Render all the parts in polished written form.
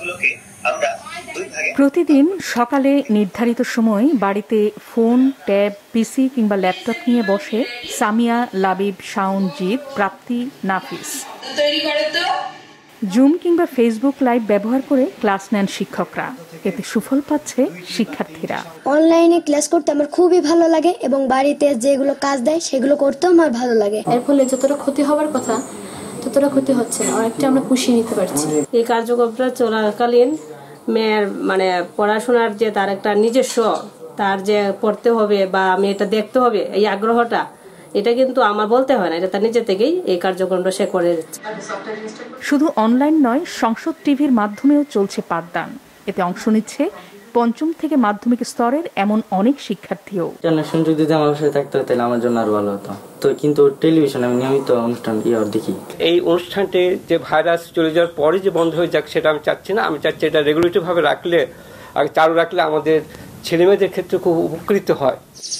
প্রতিদিন সকালে নির্ধারিত সময় বাড়িতে ফোন, ট্যাব, পিসি কিংবা ল্যাপটপ নিয়ে বসে সামিয়া, লাবিব, শাওন, জিৎ, প্রাপ্তি, নাফিস। জুম কিংবা ফেসবুক লাইভ ব্যবহার করে ক্লাস নেন শিক্ষকরা। এতে সুফল পাচ্ছে শিক্ষার্থীরা। অনলাইনে ক্লাস করতে আমার খুবই ভালো লাগে এবং বাড়িতে যেগুলো কাজ দেয় সেগুলো করতেও আমার ভালো লাগে। এর ফলে যতটা ক্ষতি হওয়ার কথা ততটা ক্ষতি হচ্ছে না, অনেকটা আমরা খুশি নিতে পারছি। এই কার্যক্রমটা চলাকালীন মেয়ের পড়াশোনার যে তার একটা নিজস্ব, তার যে পড়তে হবে বা আমি এটা দেখতে হবে, এই আগ্রহটা, এটা কিন্তু আমার বলতে হয় না, এটা তার নিজে থেকেই এই কার্যক্রমটা সে করে যাচ্ছে। শুধু অনলাইন নয়, সংসদ টিভির মাধ্যমেও চলছে পাঠদান। এতে অংশ নিচ্ছে পঞ্চম থেকে মাধ্যমিক স্তরের এমন অনেক শিক্ষার্থীও। সুযোগ যদি আমার সাথে থাকতো তাহলে আমার জন্য আরো ভালো হতো। তো কিন্তু টেলিভিশনে আমি নিয়মিত অনুষ্ঠান দেখি। এই অনুষ্ঠানটি যে ভাইরাস চলে যাওয়ার পরে যে বন্ধ হয়ে যাক সেটা আমি চাচ্ছি না। আমি চাচ্ছি এটা রেগুলেটরি ভাবে রাখলে আর চালু রাখলে আমাদের ছেলেমেয়েদের ক্ষেত্রে খুব উপকৃত হয়।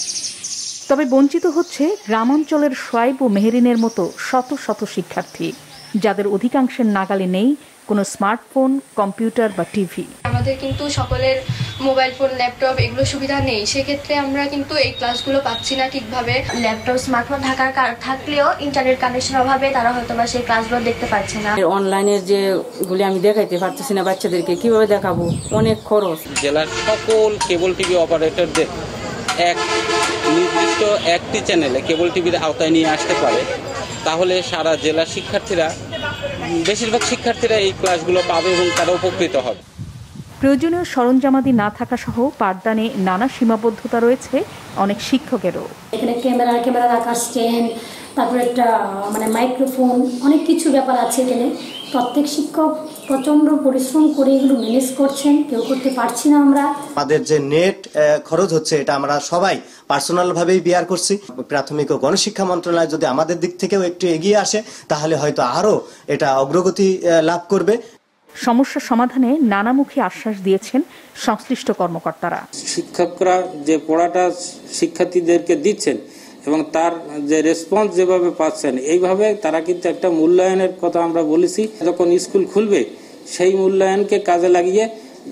তবে বঞ্চিত হচ্ছে গ্রামাঞ্চলের সোয়াইব ও মেহেরিনের মতো শত শত শিক্ষার্থী, যাদের অধিকাংশের নাগালে নেই কোনো স্মার্টফোন, কম্পিউটার বা টিভি। আমাদের কিন্তু সকলের মোবাইল ফোন, ল্যাপটপ এগুলো সুবিধা নেই, সেক্ষেত্রে আমরা কিন্তু এই ক্লাসগুলো পাচ্ছি না ঠিকভাবে। ল্যাপটপ, স্মার্টফোন থাকলেও ইন্টারনেট কানেকশনের অভাবে তারা হয়তো বা সেই ক্লাসগুলো দেখতে পাচ্ছে না। অনলাইনের যেগুলি আমি দেখাইতে পারতেছি না বাচ্চাদেরকে, কিভাবে দেখাবো, অনেক খরচ। জেলার সকল কেবল টিভি অপারেটরদের এক নির্দিষ্ট একটি চ্যানেলে কেবল টিভির আওতায় নিয়ে আসতে পারে, তাহলে সারা জেলার শিক্ষার্থীরা, বেশিরভাগ শিক্ষার্থীরা এই ক্লাসগুলো পাবে এবং তারা উপকৃত হবে। প্রয়োজনীয় সরঞ্জামাদি না থাকা সহ পাঠদানে নানা সীমাবদ্ধতা রয়েছে অনেক শিক্ষকেরও। এখানে ক্যামেরা রাখার স্ট্যান্ড, তারপরে একটা মাইক্রোফোন, অনেক কিছু ব্যাপার আছে এখানে। প্রত্যেক শিক্ষক প্রচন্ড পরিশ্রম করে এগুলো ম্যানেজ করছেন, কেউ করতে পারছি না আমরা। আমাদের যে নেট খরচ হচ্ছে এটা আমরা সবাই পার্সোনাল ভাবেই বিয়ার করছি। প্রাথমিক ও গণশিক্ষা মন্ত্রণালয় যদি আমাদের দিক থেকেও একটু এগিয়ে আসে তাহলে হয়তো আরো এটা অগ্রগতি লাভ করবে। সমস্যা সমাধানে নানামুখী আশ্বাস দিয়েছেন সংশ্লিষ্ট কর্মকর্তারা। শিক্ষকরা যে পড়াটা শিক্ষার্থীদেরকে দিচ্ছেন এবং তার যে রেসপন্স যেভাবে পাচ্ছেন, এইভাবে তারা কিন্তু একটা মূল্যায়নের কথা আমরা বলেছি। যখন স্কুল খুলবে সেই মূল্যায়নকে কাজে লাগিয়ে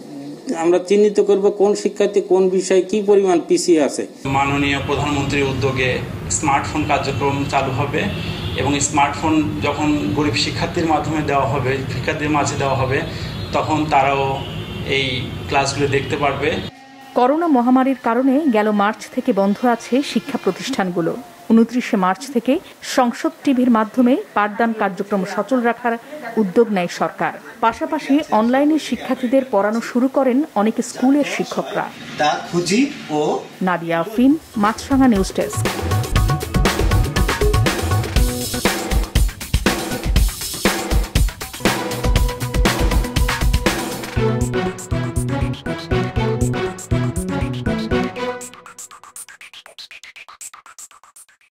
আমরা চিহ্নিত করব কোন শিক্ষার্থী কোন বিষয়ে কি পরিমাণ পিছিয়ে আছে। মাননীয় প্রধানমন্ত্রীর উদ্যোগে স্মার্টফোন কার্যক্রম চালু হবে এবং স্মার্টফোন যখন গরিব শিক্ষার্থীর মাধ্যমে দেওয়া হবে, শিক্ষার্থীর মাঝে দেওয়া হবে, তখন তারাও এই ক্লাসগুলো দেখতে পারবে। করোনা মহামারীর কারণে গেল মার্চ থেকে বন্ধ আছে শিক্ষা প্রতিষ্ঠানগুলো। 29 মার্চ থেকে সংসদ টিভির মাধ্যমে পাঠদান কার্যক্রম সচল রাখার উদ্যোগ নেয় সরকার। পাশাপাশি অনলাইনে শিক্ষার্থীদের পড়ানো শুরু করেন অনেক স্কুলের শিক্ষকরা। Nadia Afrin, Maasranga news desk.